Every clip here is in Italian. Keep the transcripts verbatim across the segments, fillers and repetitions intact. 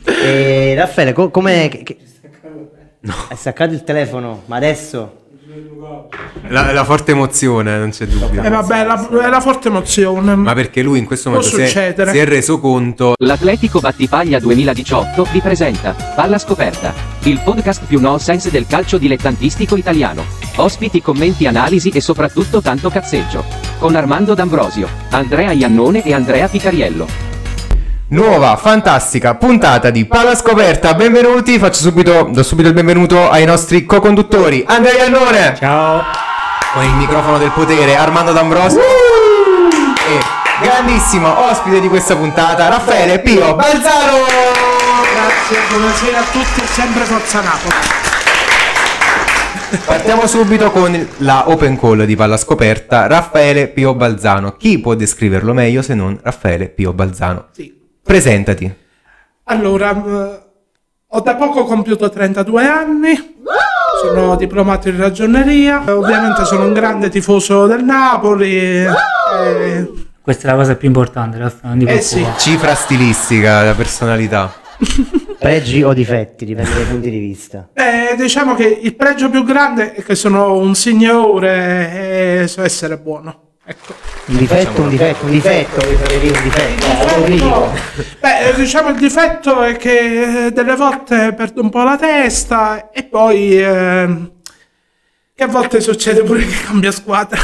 E Raffaele, co come che... no. È staccato il telefono, ma adesso la, la forte emozione, non c'è dubbio. Eh vabbè, la, è la forte emozione. Ma perché lui in questo momento si è, si è reso conto. L'Atletico Battipaglia duemiladiciotto vi presenta Palla Scoperta, il podcast più nonsense del calcio dilettantistico italiano. Ospiti, commenti, analisi e soprattutto tanto cazzeggio. Con Armando D'Ambrosio, Andrea Iannone e Andrea Picariello. Nuova, fantastica puntata di Palla Scoperta, benvenuti, faccio subito, do subito il benvenuto ai nostri co-conduttori, Andrea Iannone. Ciao. Con il microfono del potere, Armando D'Ambrosio. Uh! E grandissimo ospite di questa puntata, Raffaele Pio Balzano. Grazie, buonasera a tutti, sempre Forza Napoli. Partiamo subito con la open call di Palla Scoperta, Raffaele Pio Balzano. Chi può descriverlo meglio se non Raffaele Pio Balzano? Sì. Presentati. Allora, uh, ho da poco compiuto trentadue anni, sono diplomato in ragioneria, ovviamente sono un grande tifoso del Napoli. E... Questa è la cosa più importante, Raffaele, non ti eh sì. Cifra stilistica, la personalità. Pregi o difetti, dipende dai punti di vista. Eh, diciamo che il pregio più grande è che sono un signore e so essere buono. Ecco. Un difetto, un difetto, un difetto, un difetto. Il difetto beh, diciamo il difetto è che delle volte perdo un po' la testa e poi eh, che a volte succede pure che cambia squadra.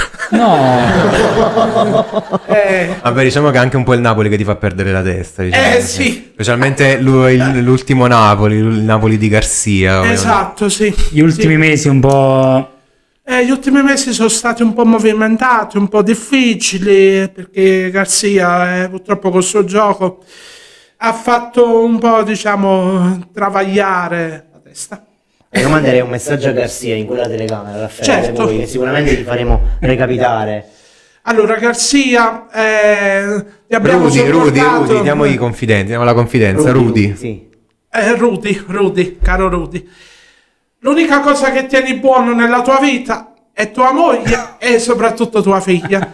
No. eh, Vabbè, diciamo che è anche un po' il Napoli che ti fa perdere la testa. Diciamo. Eh sì. Specialmente l'ultimo Napoli, il Napoli di Garcia. Esatto, sì. Gli ultimi sì. mesi un po'... Eh, gli ultimi mesi sono stati un po' movimentati, un po' difficili, perché Garcia eh, purtroppo col suo gioco ha fatto un po', diciamo, travagliare la testa. Io manderei un messaggio a Garcia in quella telecamera, Raffaele, certo. voi, che sicuramente ti faremo recapitare. Allora, Garcia, eh, ti abbiamo Rudy, Rudy, sopportato... Rudy, diamo i confidenti, diamo la confidenza, Rudy. Rudy. Sì. Eh, Rudy, Rudy, caro Rudy. L'unica cosa che tieni buono nella tua vita è tua moglie e soprattutto tua figlia.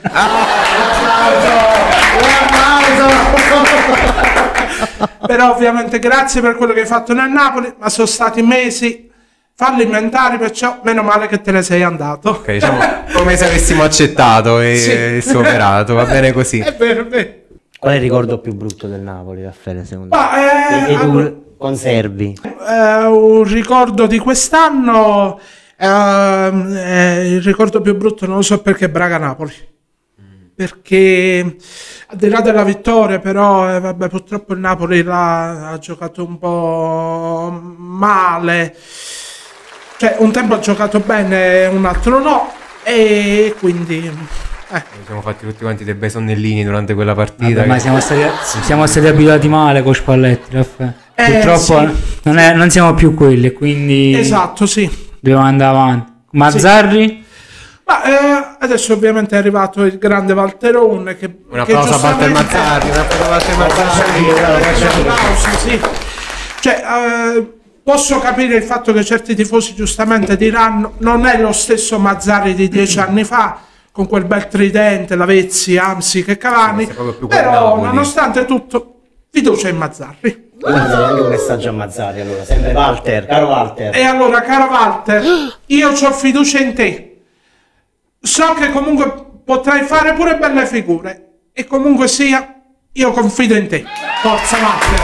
Però ovviamente grazie per quello che hai fatto nel Napoli, ma sono stati mesi fallimentari, perciò meno male che te ne sei andato. Ok, diciamo come se avessimo accettato e, sì. e superato, va bene così. È vero, è vero. Qual è il ricordo più brutto del Napoli, Raffaele, secondo Ma, te? eh, E tu allora, conservi? eh, un ricordo di quest'anno, eh, eh, il ricordo più brutto non lo so perché, Braga-Napoli. Perché al di là della vittoria, però, eh, vabbè, purtroppo il Napoli l'ha, ha giocato un po' male. Cioè, un tempo ha giocato bene, un altro no, e quindi... Eh. Ci siamo fatti tutti quanti dei bei sonnellini durante quella partita. Vabbè, ma siamo stati, siamo stati abituati male con Spalletti, Raffaele. Eh, Purtroppo sì. non, è, non siamo più quelli, quindi Esatto, sì. dobbiamo andare avanti. Mazzarri? Sì. Ma eh, adesso ovviamente è arrivato il grande Valterone che, Un applauso a Walter Mazzarri, un applauso a Walter Mazzarri. Sì. Cioè, eh, posso capire il fatto che certi tifosi giustamente diranno non è lo stesso Mazzarri di dieci anni fa, con quel bel tridente, Lavezzi, Amsi, che Cavani, sì, però nonostante tutto fiducia in Mazzarri. Manderei anche un messaggio a Mazzarri, allora, sempre Walter, caro Walter. E allora, caro Walter, io ho fiducia in te. So che comunque potrai fare pure belle figure. E comunque sia, io confido in te. Forza Walter.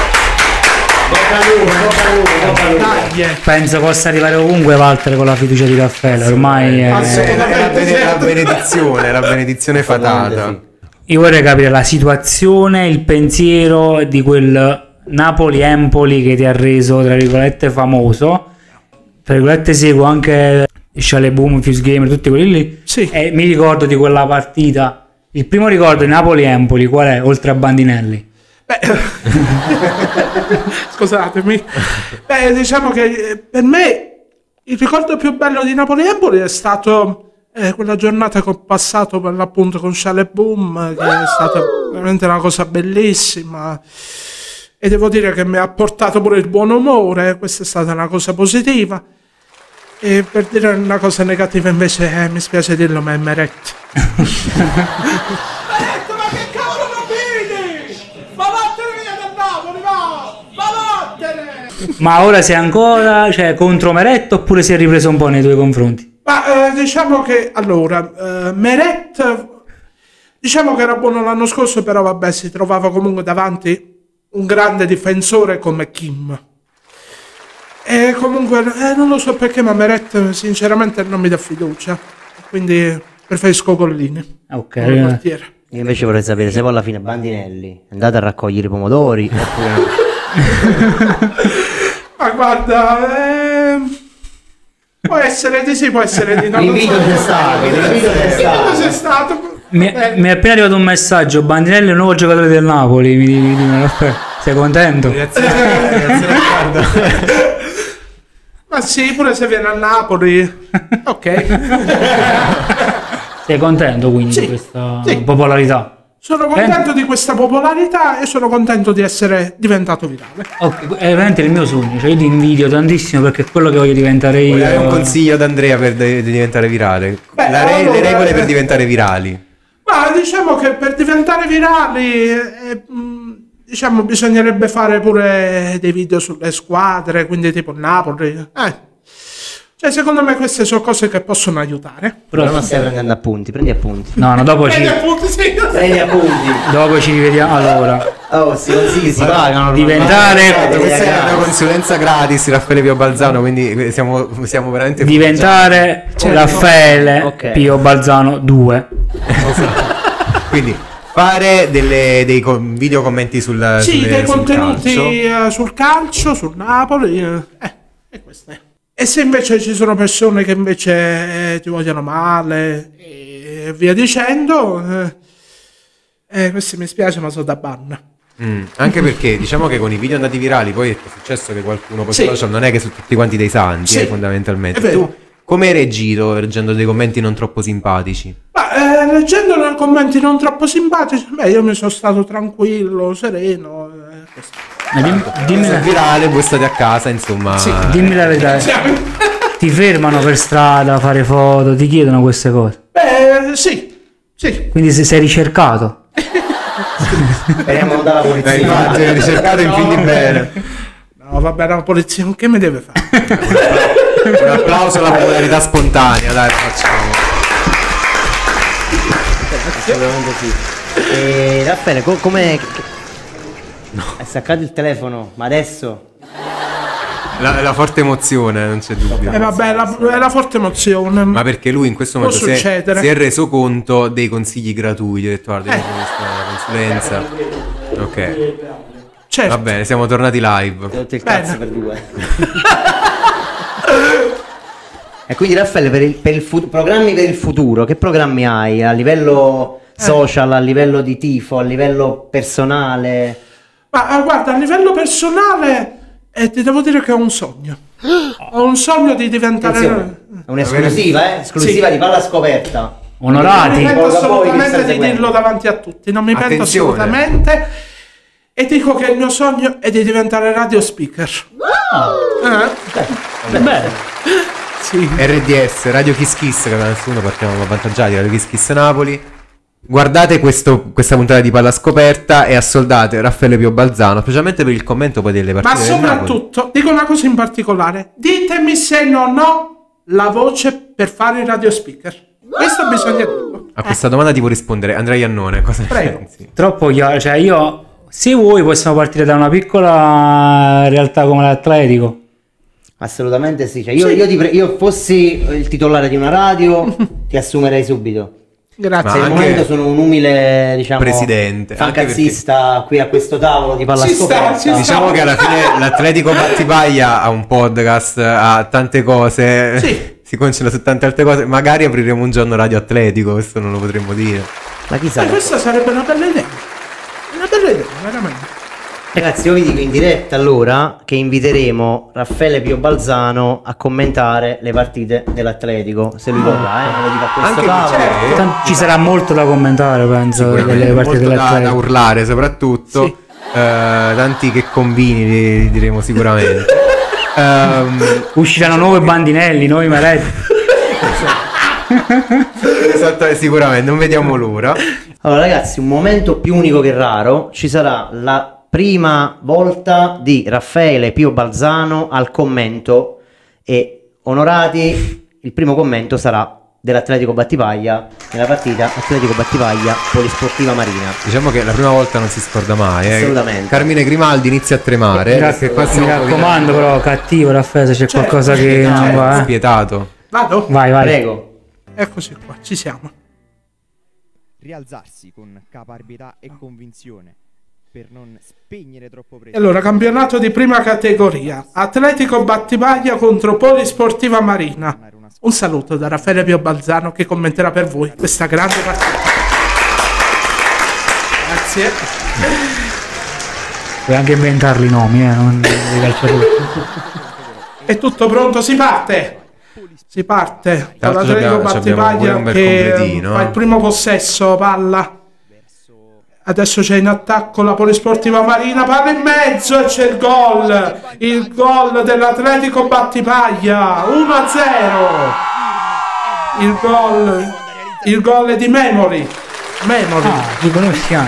Dai. Penso possa arrivare ovunque Walter con la fiducia di Raffaele. Ormai è... È la, bene- la benedizione, la benedizione fatata. Io vorrei capire la situazione, il pensiero di quel Napoli-Empoli che ti ha reso, tra virgolette, famoso. Tra virgolette seguo anche Sciale Boom, Fuse Gamer, tutti quelli lì. Sì. E mi ricordo di quella partita. Il primo ricordo di Napoli-Empoli qual è? Oltre a Bandinelli. Beh, scusatemi. Beh, diciamo che per me il ricordo più bello di Napoli-Empoli è stato eh, quella giornata che ho passato per l'appunto con Sciale Boom, che è stata veramente una cosa bellissima. E devo dire che mi ha portato pure il buon umore, questa è stata una cosa positiva. E per dire una cosa negativa invece, eh, mi spiace dirlo, ma è Meret. Detto, ma che cavolo non vedi? Ma vattene via dal Napoli, va! Ma Ma ora sei ancora, cioè, contro Meret oppure si è ripreso un po' nei tuoi confronti? Ma eh, diciamo che allora eh, Meret diciamo che era buono l'anno scorso, però vabbè, si trovava comunque davanti un grande difensore come Kim. E comunque eh, non lo so perché, ma Meret sinceramente non mi dà fiducia, quindi preferisco Gollini Ok. come portiere. Io invece vorrei sapere se poi alla fine Bandinelli andate a raccogliere i pomodori oppure no. Ma guarda, ehm, può essere di sì, può essere di no. non L'invito so. c'è stato, l'invito c'è L'invito stato. c'è stato. Mi, Eh, mi è appena arrivato un messaggio, Bandinelli è un nuovo giocatore del Napoli, mi, mi, mi, mi- sei contento? Grazie, grazie Riccardo. Ma sì, pure se viene a Napoli. Ok. Sei contento quindi Sì, di questa sì. popolarità? Sono contento di questa popolarità e sono contento di essere diventato virale. Ok, è veramente il mio sogno, cioè io ti invidio tantissimo perché è quello che voglio diventare io. Vuoi dare un consiglio ad Andrea per de- di diventare virale? Beh, La re- allora, le regole eh. per diventare virali. Ma diciamo che per diventare virali, eh, mh, diciamo, bisognerebbe fare pure dei video sulle squadre, quindi tipo Napoli. Eh. Cioè, secondo me queste sono cose che possono aiutare. Però non stai prendendo appunti, prendi appunti. No, no, dopo ci, E appunto sì. Prendi appunti. dopo ci rivediamo. Allora, Oh, si consigli si pagano. diventare- non- Questa è una ragazzi. consulenza gratis, Raffaele Pio Balzano, quindi siamo, siamo veramente diventare Raffaele Ok. Pio Balzano due. Quindi fare delle, dei co- video commenti sul Sì, sulle- dei sul contenuti calcio. eh, sul calcio, sul Napoli. Eh, eh, e questo è. E se invece ci sono persone che invece eh, ti vogliono male e via dicendo, eh, eh, questo mi spiace, ma sono da ban. Mm, anche perché diciamo che con i video andati virali poi è successo che qualcuno poi Sì. sui social non è che su tutti quanti dei santi, Sì, eh, fondamentalmente. è vero. Tu come hai reagito leggendo dei commenti non troppo simpatici? Ma eh, leggendo nei commenti non troppo simpatici, beh, io mi sono stato tranquillo, sereno. Eh, questo. Ma dimmi, dimmi, Se è la, virale, voi state a casa, insomma. dimmi la verità. Ti fermano per strada a fare foto, ti chiedono queste cose. Beh, sì, sì. Quindi se sei ricercato. Speriamo dalla Eh, polizia. infatti, hai ricercato in fin di bene. No, vabbè, la polizia, che mi deve fare? Un applauso alla popolarità spontanea, dai, lo facciamo. Assolutamente sì. E Raffaele, co- come... No. Hai staccato il telefono, ma adesso... La, la forte emozione, non c'è dubbio. E vabbè, la, è la forte emozione. Ma perché lui in questo Può momento si è, succedere. si è reso conto dei consigli gratuiti. Ha detto, guarda, io Eh. faccio questa consulenza. Ok, Certo. va bene, siamo tornati live. Ti ho rotto il Bene. cazzo per due. E quindi Raffaele, per il, per il fu- programmi per il futuro, che programmi hai a livello social, a livello di tifo, a livello personale? Ma eh, guarda, a livello personale, eh, ti devo dire che ho un sogno. Ho un sogno di diventare... Attenzione, è un'esclusiva, eh? Esclusiva Sì. di palla scoperta. Non mi Onorati. pento Ricorda poi chi assolutamente sta di seguendo. dirlo davanti a tutti, non mi pento Attenzione. assolutamente. E dico che il mio sogno è di diventare radio speaker. Eh? Bene. Sì. R D S, Radio Kiss Kiss, che nessuno partiamo avvantaggiati, Radio Kiss Kiss Napoli. Guardate questo- questa puntata di Palla Scoperta e assoldate Raffaele Pio Balzano, specialmente per il commento poi delle Ma partite del Napoli. soprattutto, dico una cosa in particolare. Ditemi se non ho la voce per fare il radio speaker. Questo bisogna dirlo. A questa domanda ti può rispondere Andrea Iannone, cosa ne Prego. pensi? Troppo chiaro, cioè io, se vuoi possiamo partire da una piccola realtà come l'Atletico. Assolutamente sì. Cioè, io, Sì. io, ti pre- io fossi il titolare di una radio, ti assumerei subito. Grazie. Se al anche momento sono un umile, diciamo, presidente, anche fancazzista qui a questo tavolo di palla Ci sta, scoperta. ci sta. Diciamo che alla fine l'Atletico Battipaglia ha un podcast, ha tante cose, Sì. si concentra su tante altre cose. Magari apriremo un giorno Radio Atletico, questo non lo potremmo dire. Ma chi sa? Eh, questa sarebbe una bella idea. Una bella idea, veramente. Ragazzi, io vi dico in diretta allora che inviteremo Raffaele Pio Balzano a commentare le partite dell'Atletico. Se lui vorrà, eh, lo dico a questo Anche tavolo. certo. Tant- ci sarà molto da commentare, penso, Sicuramente, delle partite molto da, da dell'Atletico. urlare soprattutto. Sì. Eh, tanti che combini li, li diremo sicuramente. Ehm, Usciranno nuovi bandinelli, nuovi Meret. esatto, sicuramente, non vediamo l'ora. Allora ragazzi, un momento più unico che raro, ci sarà la prima volta di Raffaele Pio Balzano al commento e onorati, il primo commento sarà dell'Atletico Battipaglia nella partita Atletico Battipaglia Polisportiva Marina. Diciamo che la prima volta non si scorda mai, eh. Assolutamente. Carmine Grimaldi inizia a tremare. Mi, eh, rac- perché qua mi siamo raccomando, però, cattivo Raffaele, se c'è Certo, qualcosa che certo. non va. Eh. spietato. Vado? Vai, vai. Prego. Eccoci qua, ci siamo. Rialzarsi con caparbietà e convinzione per non spegnere troppo presto. E allora, campionato di prima categoria, Atletico Battipaglia contro Polisportiva Marina. Un saluto da Raffaele Pio Balzano che commenterà per voi questa grande partita. Grazie. Puoi anche inventarli i nomi, eh, non dei calciatori. È tutto pronto, si parte. Si parte. Tra Con l'altro l'Atletico abbiamo- abbiamo pure Battipaglia un bel che completino, fa eh. il primo possesso, palla. Adesso c'è in attacco la Polisportiva Marina, palla in mezzo e c'è il gol. Il gol dell'Atletico Battipaglia, uno a zero. Il gol, il gol è di Memory. Memory. Ah, ci conosciamo.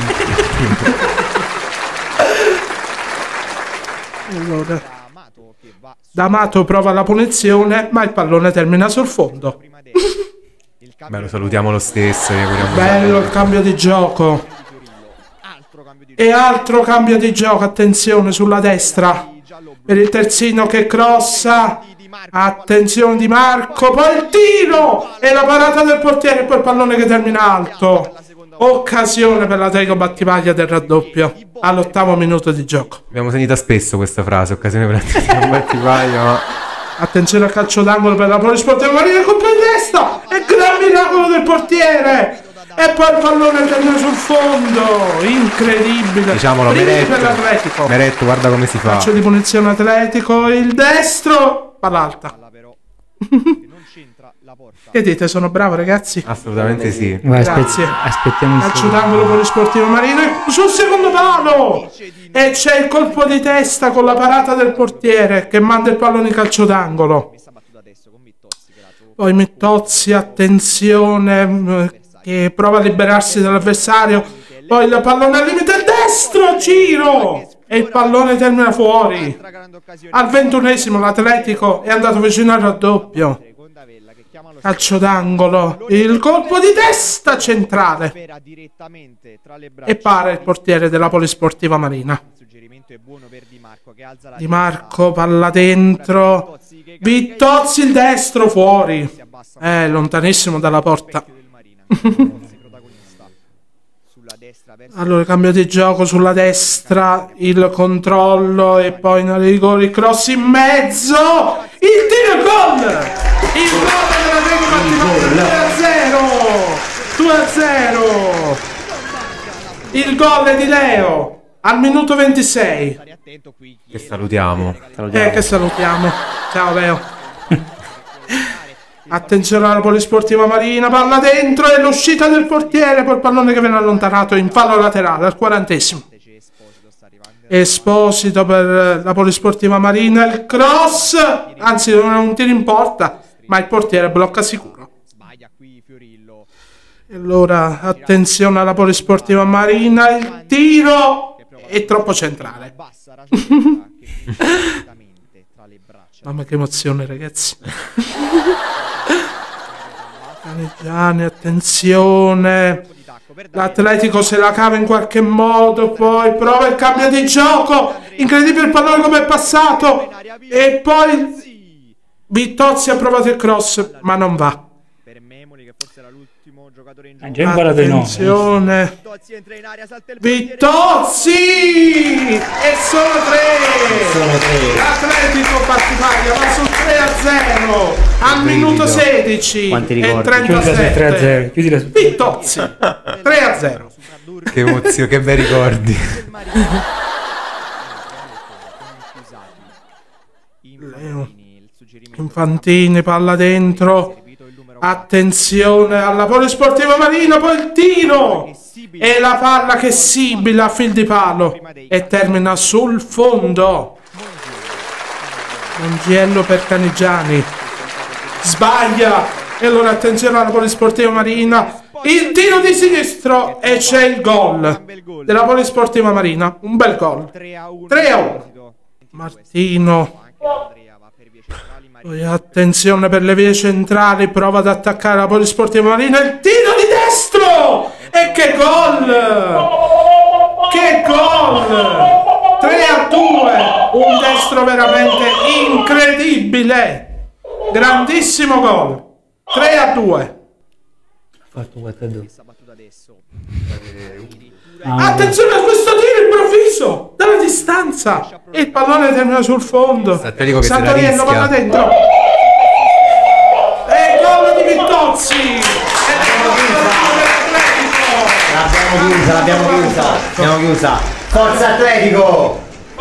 Allora, D'Amato prova la punizione, ma il pallone termina sul fondo. Beh, lo salutiamo lo stesso. gli auguriamo Bello il cambio di gioco. E altro cambio di gioco, attenzione sulla destra. Per il terzino che crossa. Attenzione Di Marco, poi il tiro e la parata del portiere e poi il pallone che termina alto. Occasione per l'Atletico Battipaglia del raddoppio all'ottavo minuto di gioco. Abbiamo sentita spesso questa frase, occasione per l'Atletico Battipaglia, ma Attenzione al calcio d'angolo per la Polisportiva Marina, colpo in testa e gran miracolo del portiere. E poi il pallone termina sul fondo. Incredibile. diciamolo, Primi Meretto, per l'Atletico. Meretto, guarda come si fa. Calcio di punizione Atletico, il destro, palla alta. Non c'entra la porta. Che dite, sono bravo ragazzi? Assolutamente sì. Vai, aspetti- Grazie. aspettiamo il Calcio secondo. d'angolo Polisportiva Marina sul secondo palo e c'è il colpo di testa con la parata del portiere che manda il pallone in calcio d'angolo. Poi Mittozzi, attenzione, mh, che prova a liberarsi dall'avversario, poi il pallone al limite il destro, giro e il pallone termina fuori. Al ventunesimo l'Atletico è andato vicino al raddoppio. Calcio d'angolo, il colpo di testa centrale e pare il portiere della Polisportiva Marina. Di Marco, palla dentro, Vittozzi il destro fuori, è lontanissimo dalla porta. Allora cambio di gioco sulla destra, il controllo e poi in rigore, cross in mezzo, il tiro e gol! Il gol dell'Atletico Battipaglia, due a zero! due a zero! Il gol è di Leo al minuto ventisei. Che salutiamo. Eh, che salutiamo. Ciao Leo. Attenzione alla Polisportiva Marina, palla dentro e l'uscita del portiere, poi il pallone che viene allontanato in fallo laterale al quarantesimo. Esposito per la Polisportiva Marina, il cross, anzi non è un tiro in porta, ma il portiere blocca sicuro. E allora attenzione alla Polisportiva Marina, il tiro è troppo centrale. Mamma che emozione ragazzi. Caneggiani, attenzione. L'Atletico se la cava in qualche modo, poi prova il cambio di gioco. Incredibile il pallone come è passato. E poi Vittozzi ha provato il cross, ma non va. Ha già imparato i nomi. Attenzione. Vittozzi! E sono tre! L'Atletico Battipaglia va sul tre a zero al minuto sedici Quanti e ricordi? Chiudila sul tre a trentasette. zero. Chiudila su Vittozzi tre a zero. Che emozione, che bei ricordi. Leo. Infantini, palla dentro. Attenzione alla Polisportiva Marina, poi il tiro e la palla che sibila a fil di palo e termina sul fondo. Mangiello per Caneggiani, sbaglia e allora attenzione alla Polisportiva Marina, Il tiro di sinistro e c'è il gol della Polisportiva Marina. Un bel gol. tre a uno. Martino. Poi attenzione per le vie centrali. Prova ad attaccare la Polisportiva Marina. Il tiro di destro. E che gol! Che gol! tre a due. Un destro veramente incredibile. Grandissimo gol. tre a due. Ah, attenzione a questo tiro improvviso dalla distanza e il pallone termina sul fondo. Atletico che se la Santoriello va rischia. dentro e gol di Vittozzi. L'abbiamo chiusa, l'abbiamo chiusa, l'abbiamo chiusa. Forza Atletico!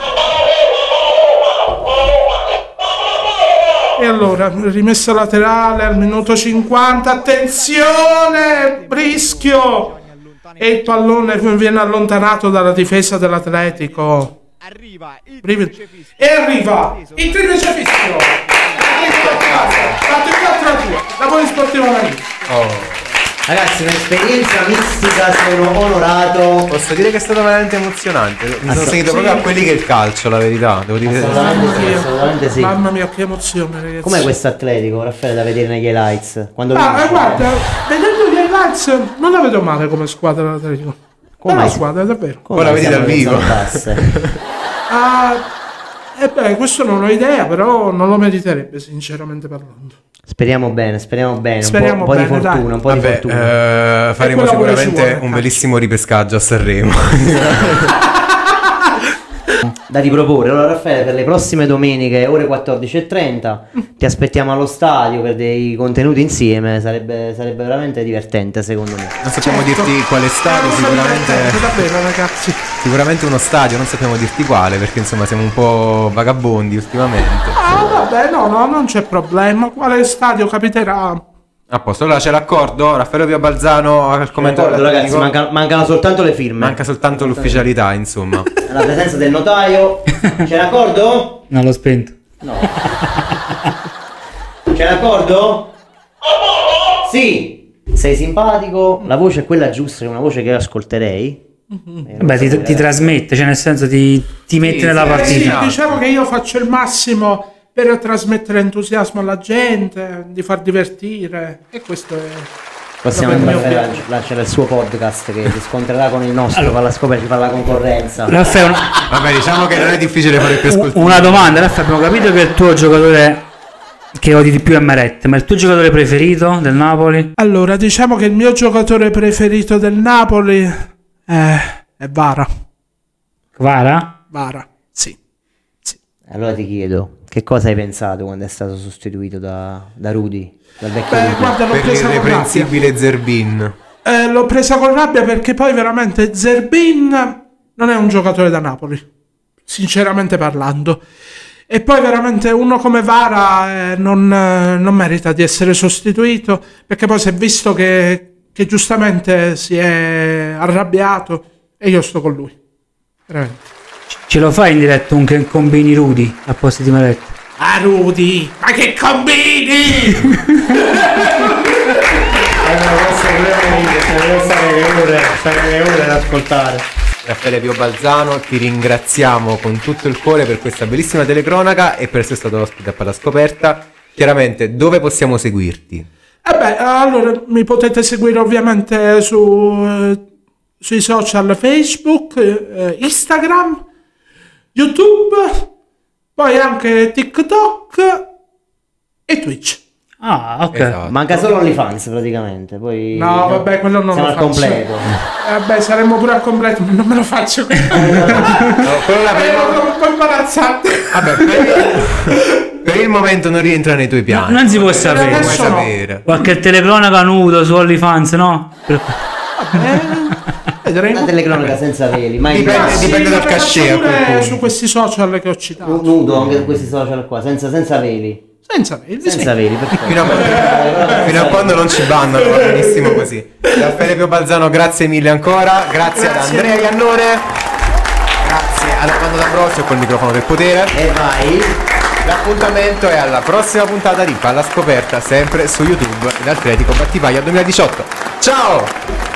E allora rimessa laterale al minuto cinquanta. Attenzione, rischio, e il pallone viene allontanato dalla difesa dell'Atletico. Arriva il E arriva il triplice fischio. quattro a due. La Polisportiva Marina. Ragazzi, un'esperienza mistica, sono onorato. Posso dire che è stato veramente emozionante. Mi sono Assolut- sentito proprio a quelli che è il calcio, la verità. Devo dire. Assolutamente sì, mia. assolutamente sì. Mamma mia, che emozione, ragazzi. Com'è questo Atletico, Raffaele, da vedere negli highlights? Quando Ah, vince? eh, guarda, vedendo gli highlights non la vedo male come squadra l'Atletico. Come È una mai? squadra, davvero. Come Poi la vedi siamo dal nelle vivo. zone basse? Ah, e beh, questo non ho idea, però non lo meriterebbe, sinceramente parlando. Speriamo bene, speriamo bene. Speriamo un po', un po' bene, di dai. fortuna, un po' di Vabbè, fortuna. eh, faremo quella pure ci sicuramente vuole, un cazzo. bellissimo ripescaggio a Sanremo. Da riproporre. Allora, Raffaele, per le prossime domeniche, ore quattordici e trenta, ti aspettiamo allo stadio per dei contenuti insieme. Sarebbe, sarebbe veramente divertente, secondo me. Non sappiamo Certo. dirti quale stadio, Eh, sicuramente, davvero, ragazzi. sicuramente uno stadio, non sappiamo dirti quale, perché insomma siamo un po' vagabondi ultimamente. Ah, vabbè, no, no, non c'è problema. Quale stadio capiterà? A posto, allora c'è l'accordo, Raffaele Pio Balzano al commento D'accordo, ragazzi, tecnico. manca- mancano soltanto le firme. Manca soltanto l'ufficialità, insomma. La presenza del notaio. C'è l'accordo? non l'ho spento. No. C'è l'accordo? Sì. Sei simpatico, la voce è quella giusta, è una voce che ascolterei. Eh, Beh, ti, ti trasmette, cioè nel senso ti, ti mette sì, nella sì, Eh, sì, partita. diciamo che io faccio il massimo per trasmettere entusiasmo alla gente, di far divertire, e questo è... Possiamo Vabbè, andare mio a piano. lanciare il suo podcast che si scontrerà con il nostro, fa la scoperta, ci fa la concorrenza. Raffaele, una, Vabbè, diciamo che non è difficile fare più ascolti. una domanda, Raffaele, abbiamo capito che il tuo giocatore che odi di più è Meret, ma il tuo giocatore preferito del Napoli? Allora, diciamo che il mio giocatore preferito del Napoli è, è Vara. Kvara? Vara, sì. Allora ti chiedo, che cosa hai pensato quando è stato sostituito da, da Rudy, dal vecchio Beh, Rudy? guarda, l'ho Per presa con rabbia. l'irreprensibile Zerbin. Eh, l'ho presa con rabbia perché poi veramente Zerbin non è un giocatore da Napoli, sinceramente parlando. E poi veramente uno come Vara eh, non, eh, non merita di essere sostituito, perché poi si è visto che, che giustamente si è arrabbiato e io sto con lui. Veramente. Ce lo fai in diretta un che combini Rudy a posto di Meret? Ah, Rudy, ma che combini? Stare ore ad ascoltare. Raffaele Pio Balzano, ti ringraziamo con tutto il cuore per questa bellissima telecronaca e per essere stato ospite a Palascoperta. Chiaramente, dove possiamo seguirti? Eh beh, allora mi potete seguire ovviamente su, eh, sui social Facebook, eh, Instagram, YouTube, poi anche TikTok e Twitch. Ah, ok. Esatto. Manca solo OnlyFans praticamente, poi... No, vabbè, quello non siamo lo al faccio. completo. Eh beh, saremmo pure al completo, ma non me lo faccio. No, quello l'avremo- Ero un po' imbarazzante. Vabbè, per, per il momento non rientra nei tuoi piani. Non si può Non sapere. puoi Adesso no. sapere. Qualche telecronaca nudo su OnlyFans, no? Per- Eh, vedremo. Una telecronaca senza veli, mai Dipende- mai. Sì, dipende dal lo faccio cachet a quel pure punto. su questi social che ho citato. Nu- nudo anche su questi social qua, senza, senza veli. Senza vedi, sì. Senza veli, perfetto. Fino a, fino a quando non ci bannano, va benissimo così. Raffaele Pio Balzano, grazie mille ancora. Grazie, Grazie. ad Andrea Iannone. Grazie ad Armando D'Ambrosio col microfono del potere. E vai. L'appuntamento è alla prossima puntata di Palla Scoperta, sempre su YouTube, in Atletico Battipaglia duemiladiciotto. Ciao!